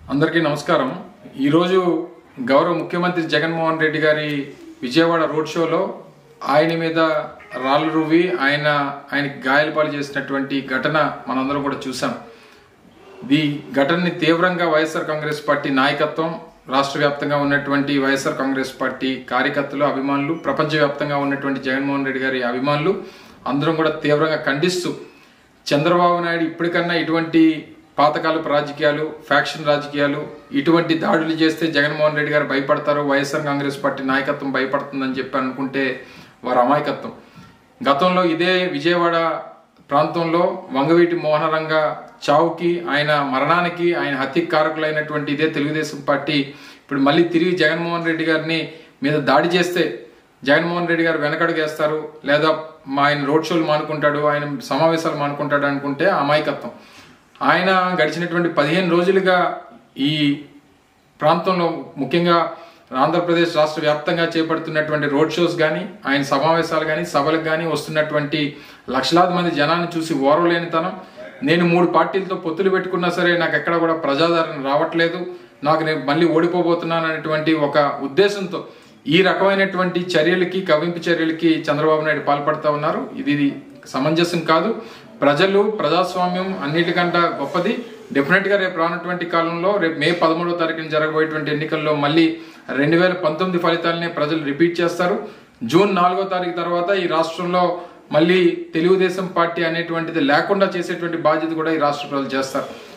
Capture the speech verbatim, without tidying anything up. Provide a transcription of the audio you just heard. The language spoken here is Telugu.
అందరికీ నమస్కారం। ఈరోజు గౌరవ ముఖ్యమంత్రి జగన్మోహన్ రెడ్డి గారి విజయవాడ రోడ్ షోలో ఆయన మీద రాళ్ళు రువ్వి ఆయన ఆయనకి గాయాలపాలు చేసినటువంటి ఘటన మనందరం కూడా చూసాం। ఈ ఘటనని తీవ్రంగా వైఎస్ఆర్ కాంగ్రెస్ పార్టీ నాయకత్వం, రాష్ట్ర వ్యాప్తంగా ఉన్నటువంటి వైఎస్ఆర్ కాంగ్రెస్ పార్టీ కార్యకర్తలు, అభిమానులు, ప్రపంచవ్యాప్తంగా ఉన్నటువంటి జగన్మోహన్ రెడ్డి గారి అభిమానులు అందరం కూడా తీవ్రంగా ఖండిస్తూ చంద్రబాబు నాయుడు ఇప్పటికన్నా ఇటువంటి పాతకాలపు రాజకీయాలు, ఫ్యాక్షన్ రాజకీయాలు, ఇటువంటి దాడులు చేస్తే జగన్మోహన్ రెడ్డి గారు భయపడతారు, వైఎస్ఆర్ కాంగ్రెస్ పార్టీ నాయకత్వం భయపడుతుందని చెప్పి అనుకుంటే వారి అమాయకత్వం। గతంలో ఇదే విజయవాడ ప్రాంతంలో వంగవీటి మోహనరంగ చావుకి, ఆయన మరణానికి, ఆయన హత్యకి కారకులైనటువంటి ఇదే తెలుగుదేశం పార్టీ ఇప్పుడు మళ్ళీ తిరిగి జగన్మోహన్ రెడ్డి గారిని మీద దాడి చేస్తే జగన్మోహన్ రెడ్డి గారు వెనకడుగేస్తారు, లేదా మా ఆయన రోడ్ షోలు మానుకుంటాడు, ఆయన సమావేశాలు మానుకుంటాడు అనుకుంటే అమాయకత్వం। ఆయన గడిచినటువంటి పదిహేను రోజులుగా ఈ ప్రాంతంలో, ముఖ్యంగా ఆంధ్రప్రదేశ్ రాష్ట్ర వ్యాప్తంగా చేపడుతున్నటువంటి రోడ్ షోస్ కానీ, ఆయన సమావేశాలు కానీ, సభలకు కానీ వస్తున్నటువంటి లక్షలాది మంది జనాన్ని చూసి ఓర్వలేనితనం, నేను మూడు పార్టీలతో పొత్తులు పెట్టుకున్నా సరే నాకు ఎక్కడ కూడా ప్రజాదరణ రావట్లేదు, నాకు నేను మళ్ళీ ఓడిపోబోతున్నాను అనేటువంటి ఒక ఉద్దేశంతో ఈ రకమైనటువంటి చర్యలకి, కవింపు చర్యలకి చంద్రబాబు నాయుడు పాల్పడుతూ ఉన్నారు। ఇది సమంజసం కాదు। ప్రజలు, ప్రజాస్వామ్యం అన్నిటికంటే గొప్పది। డెఫినెట్గా రేపు రానటువంటి కాలంలో, రేపు మే పదమూడవ తారీఖున జరగబోయేటువంటి ఎన్నికల్లో మళ్ళీ రెండు వేల పంతొమ్మిది ఫలితాలనే ప్రజలు రిపీట్ చేస్తారు। జూన్ నాలుగో తారీఖు తర్వాత ఈ రాష్ట్రంలో మళ్ళీ తెలుగుదేశం పార్టీ అనేటువంటిది లేకుండా చేసేటువంటి బాధ్యత కూడా ఈ రాష్ట్ర ప్రజలు చేస్తారు।